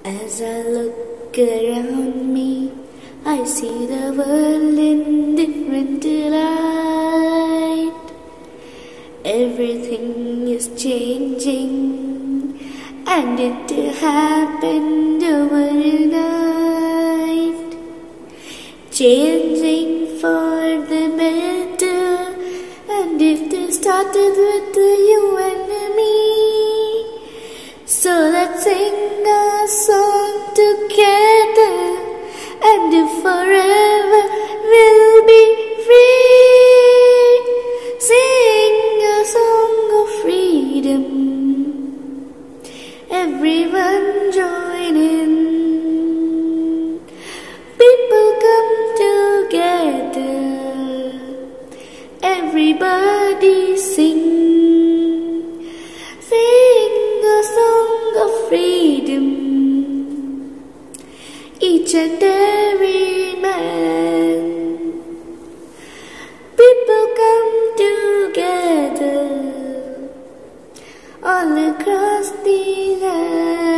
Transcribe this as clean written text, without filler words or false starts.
As I look around me, I see the world in different light. Everything is changing, and it happened overnight. Changing for the better, and it started with you and me. So let's sing a song together, and forever we'll be free. Sing a song of freedom, everyone join in. People come together, everybody sing. Sing a song of freedom, each and every man. People come together all across the land.